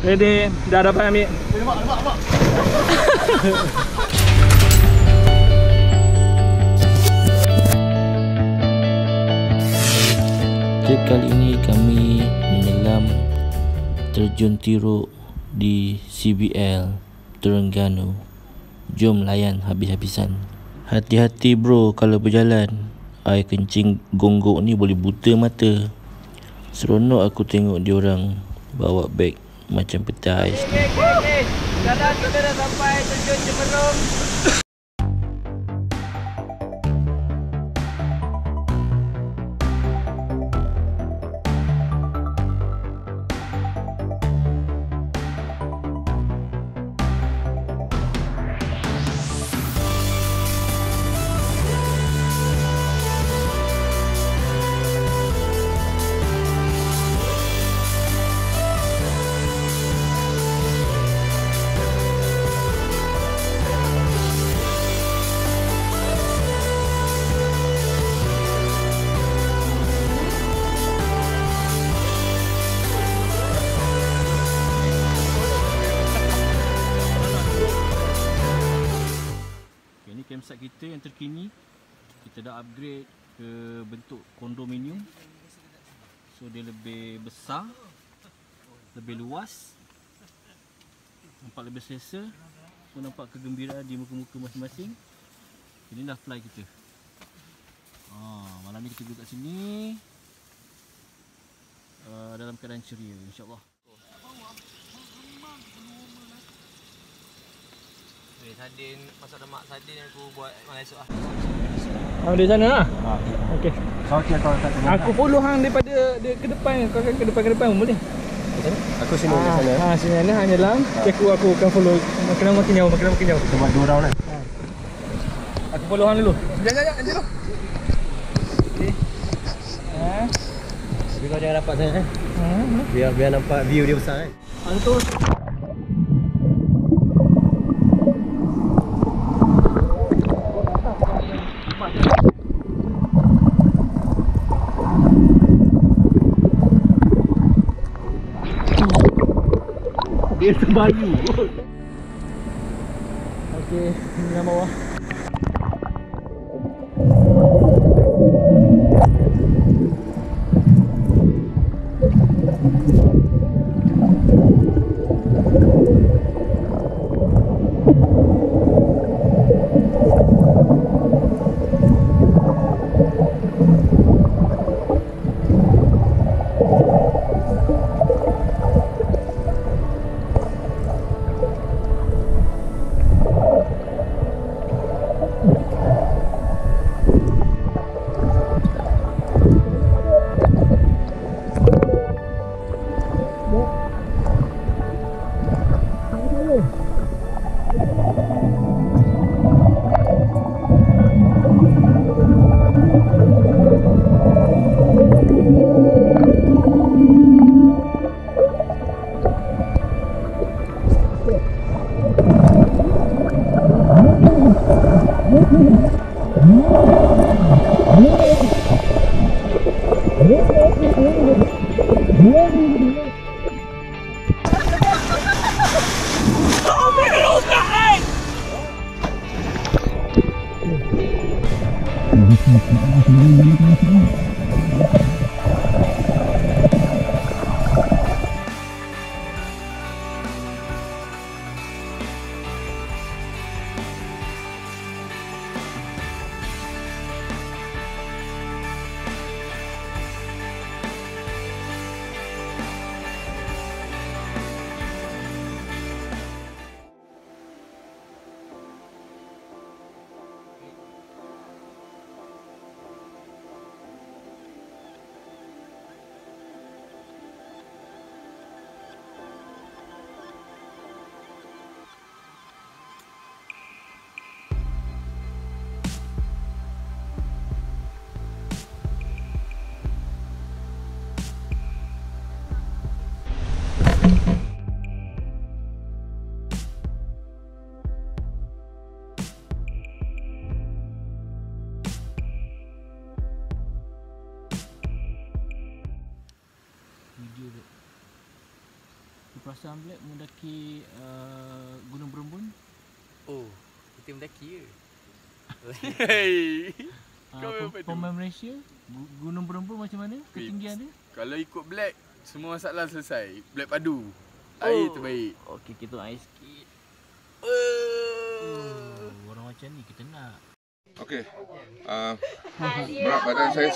Ready, dah dapat ambil. Lemak. Trip kali ini kami menyelam terjun tiruk di CBL Terengganu. Jom layan habis-habisan. Hati-hati bro kalau berjalan. Air kencing gonggok ni boleh buta mata. Seronok aku tengok diorang bawa beg macam peta ais. Okay. Sekarang kita dah sampai terjun Cemerlang. Campsite kita yang terkini, kita dah upgrade ke bentuk kondominium. So dia lebih besar, lebih luas, nampak lebih selesa. So nampak kegembiraan di muka-muka masing-masing. Inilah fly kita. Malam ni kita duduk kat sini dalam keadaan ceria, insyaAllah. Sardin, masak lemak sardin yang aku buat malam esok lah. Di sana lah? Okey. Okey, kau kat sana. Aku follow hang daripada ke depan. Kau ke depan boleh? Aku sini di sana. Sini sana hang jalan. Aku akan follow makin jauh. Kita buat 2 round kan? Aku follow hang dulu. Jangan dulu. Okey. Tapi kau jangan rapat sangat biar nampak view dia besar kan? Antus. Dia terbayu. Okey, ini yang bawah. Hassan Black mendaki Gunung Berembun. Oh, kita mendaki ke? Pemain Malaysia, Gunung Berembun macam mana ketinggian dia? Kalau ikut Black, semua masalah selesai. Black padu. Air terbaik. Okey, kita air sikit. Orang macam ni kita nak. Okey. Berat badan saya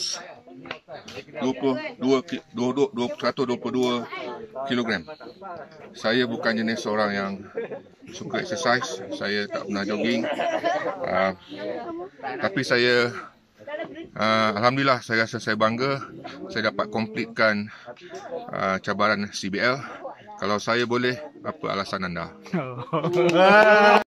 122 kilogram. Saya bukan jenis orang yang suka exercise. Saya tak pernah jogging. Tapi saya alhamdulillah, saya rasa saya bangga saya dapat completekan cabaran CBL. Kalau saya boleh, apa alasan anda?